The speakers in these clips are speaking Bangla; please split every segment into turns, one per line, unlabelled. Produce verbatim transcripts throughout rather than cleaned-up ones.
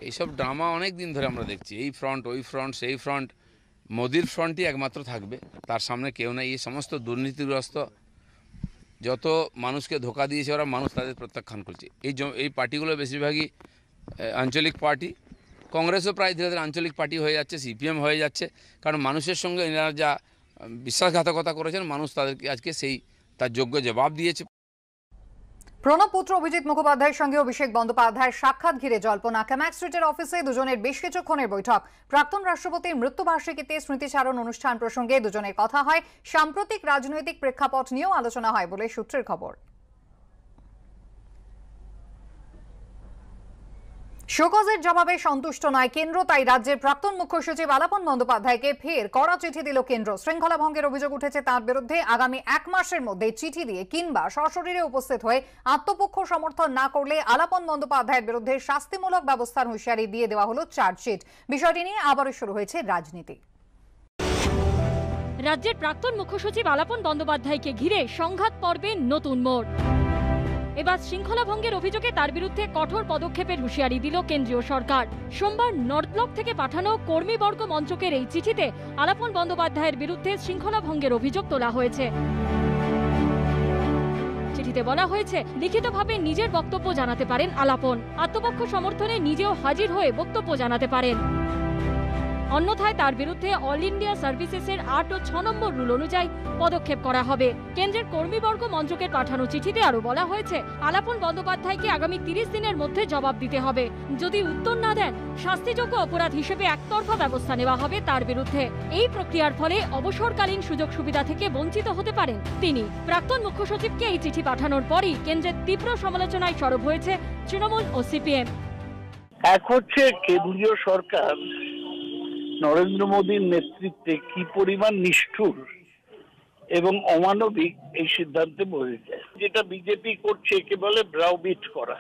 এইসব ড্রামা অনেক দিন ধরে আমরা দেখছি, এই ফ্রন্ট ওই ফ্রন্ট সেই ফ্রন্ট, মোদির ফ্রন্টই একমাত্র থাকবে, তার সামনে কেউ নেই। এই সমস্ত দুর্নীতিগ্রস্ত যত মানুষকে ধোকা দিয়েছে ওরা, মানুষ তাদের প্রত্যাখ্যান করছে। এই এই পার্টিগুলো বেশিরভাগই আঞ্চলিক পার্টি, কংগ্রেসও প্রায় ধীরে ধীরে আঞ্চলিক পার্টি হয়ে যাচ্ছে, সিপিএম হয়ে যাচ্ছে, কারণ মানুষের সঙ্গে এনারা যা বিশ্বাসঘাতকতা করেছেন, মানুষ তাদেরকে আজকে সেই তার যোগ্য জবাব দিয়েছে।
প্রণব পুত্র অভিজিৎ মুখোপাধ্যায়ের সঙ্গে অভিষেক বন্দ্যোপাধ্যায়ের সাক্ষাৎ ঘিরে জল্পনা। ক্যামাক স্ট্রিটের অফিসে দুজনের বেশ কিছুক্ষণের বৈঠক। প্রাক্তন রাষ্ট্রপতির মৃত্যুবার্ষিকীতে স্মৃতিচারণ অনুষ্ঠান প্রসঙ্গে দুজনের কথা হয়। সাম্প্রতিক রাজনৈতিক প্রেক্ষাপট নিয়েও আলোচনা হয় বলে সূত্রের খবর। শোকজের জবাবে সন্তুষ্ট নয় কেন্দ্র, তাই রাজ্যের প্রাক্তন মুখ্য সচিব আলাপন বন্দ্যোপাধ্যায়কে ফের কড়া চিঠি দিল কেন্দ্র। শৃঙ্খলা ভঙ্গের অভিযোগ উঠেছে তার বিরুদ্ধে। আগামী এক মাসের মধ্যে চিঠি দিয়ে কিংবা সশরীরে উপস্থিত হয়ে আত্মপক্ষ সমর্থন না করলে আলাপন বন্দ্যোপাধ্যায়ের বিরুদ্ধে শাস্তিমূলক ব্যবস্থার হুঁশিয়ারি দিয়ে দেওয়া হলো চার্জশিট। বিষয়টি নিয়ে আবারও শুরু হয়েছে রাজনীতি।
রাজ্যের প্রাক্তন মুখ্য সচিব আলাপন বন্দ্যোপাধ্যায়কে ঘিরে সংঘাত পর্বে নতুন মোড়। এবার শৃঙ্খলা ভঙ্গের অভিযোগে তার বিরুদ্ধে কঠোর পদক্ষেপের হুঁশিয়ারি দিল কেন্দ্রীয় সরকার। সোমবার নর্থ ব্লক থেকে পাঠানো কর্মীবর্গ মঞ্চকের এই চিঠিতে আলাপন বন্দ্যোপাধ্যায়ের বিরুদ্ধে শৃঙ্খলা ভঙ্গের অভিযোগ তোলা হয়েছে। চিঠিতে বলা হয়েছে, লিখিতভাবে নিজের বক্তব্য জানাতে পারেন আলাপন, আত্মপক্ষ সমর্থনে নিজেও হাজির হয়ে বক্তব্য জানাতে পারেন। অন্যথায় তার বিরুদ্ধে অল ইন্ডিয়া সার্ভিসেসের আট ও ছ নম্বর রুল অনুযায়ী পদক্ষেপ করা হবে। কেন্দ্রের কর্মীবর্গ মঞ্চকের পাঠানো চিঠিতে আরো বলা হয়েছে, আলাপন বন্দ্যোপাধ্যায়কে আগামী তিরিশ দিনের মধ্যে জবাব দিতে হবে। যদি উত্তর না দেন, শাস্তিযোগ্য অপরাধ হিসেবে একতরফা ব্যবস্থা নেওয়া হবে তার বিরুদ্ধে। এই প্রক্রিয়ার ফলে অবসরকালীন সুযোগ সুবিধা থেকে বঞ্চিত হতে পারেন তিনি। প্রাক্তন মুখ্য সচিবকে এই চিঠি পাঠানোর পরই কেন্দ্রের তীব্র সমালোচনায় সরব হয়েছে তৃণমূল ও সিপিএম।
এক হচ্ছে কেন্দ্রীয় সরকার নরেন্দ্র মোদীর নেতৃত্বে কি পরিমাণ নিষ্ঠুর এবং অমানবিক এই সিদ্ধান্তে পৌঁছেছে। যেটা বিজেপি করছে একে বলে ব্রাউবিট করা,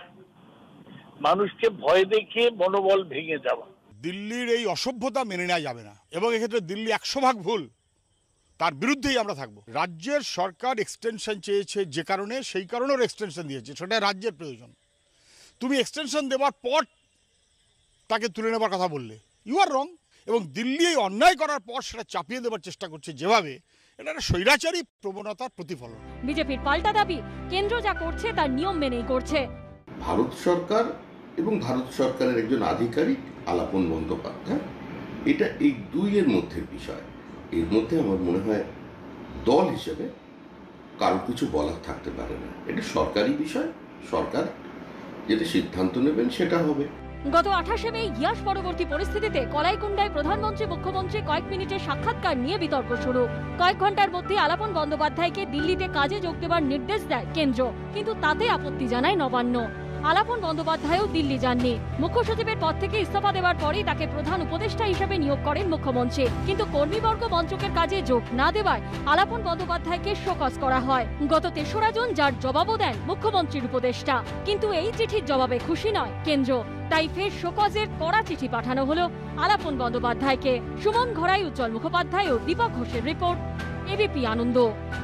মানুষকে ভয় দেখিয়ে মনোবল ভেঙে যাওয়া।
দিল্লির এই অসভ্যতা মেনে নেওয়া যাবে না এবং এক্ষেত্রে দিল্লি একশো ভাগ ভুল, তার বিরুদ্ধেই আমরা থাকবো। রাজ্যের সরকার এক্সটেনশন চেয়েছে যে কারণে, সেই কারণেও এক্সটেনশন দিয়েছে, সেটা রাজ্যের প্রয়োজন। তুমি এক্সটেনশন দেওয়ার পর তাকে তুলে নেবার কথা বললে, ইউ আর রং। এবং দিল্লি এই অন্যায় করার পর সেটা চাপিয়ে দেওয়ার চেষ্টা করছে যেভাবে, এটা একটা স্বৈরাচারী প্রবণতার প্রতিফলন।
বিজেপির পাল্টা দাবি, কেন্দ্র যা করছে তার নিয়ম মেনেই করছে।
ভারত সরকার এবং ভারত সরকারের একজন আধিকারিক আলাপন বন্দ্যোপাধ্যায়, এটা এই দুইয়ের মধ্যে বিষয়। এর মধ্যে আমার মনে হয় দল হিসেবে কারো কিছু বলার থাকতে পারে না। এটা সরকারি বিষয়, সরকার যেটা সিদ্ধান্ত নেবেন সেটা হবে।
গত আঠাশে মে ইয়াস পরবর্তী পরিস্থিতিতে কলাইকুণ্ডায় প্রধানমন্ত্রী মুখ্যমন্ত্রী কয়েক মিনিটের সাক্ষাৎকার নিয়ে বিতর্ক শুরু। কয়েক ঘন্টার মধ্যে আলাপন বন্দ্যোপাধ্যায়কে দিল্লিতে কাজে যোগ দেবার নির্দেশ দেয় কেন্দ্র, কিন্তু তাতে আপত্তি জানায় নবান্ন। আলাপন বন্দ্যোপাধ্যায়ও দিল্লি যাননি। মুখ্য সচিবের পদ থেকে ইস্তফা দেওয়ার পরেই তাকে প্রধান উপদেষ্টা হিসেবে নিয়োগ করেন মুখ্যমন্ত্রী, কিন্তু কর্মীবর্গ মঞ্চকের কাজে যোগ না দেওয়ায় আলাপন বন্দ্যোপাধ্যায়কে শোকজ করা হয় গত তেসরা জুন, যার জবাবও দেন মুখ্যমন্ত্রীর উপদেষ্টা। কিন্তু এই চিঠির জবাবে খুশি নয় কেন্দ্র, তাই ফের শোকজের কড়া চিঠি পাঠানো হলো আলাপন বন্দ্যোপাধ্যায়কে। সুমন ঘড়াই, উজ্জ্বল মুখোপাধ্যায় ও দীপক ঘোষের রিপোর্ট, এবিপি আনন্দ।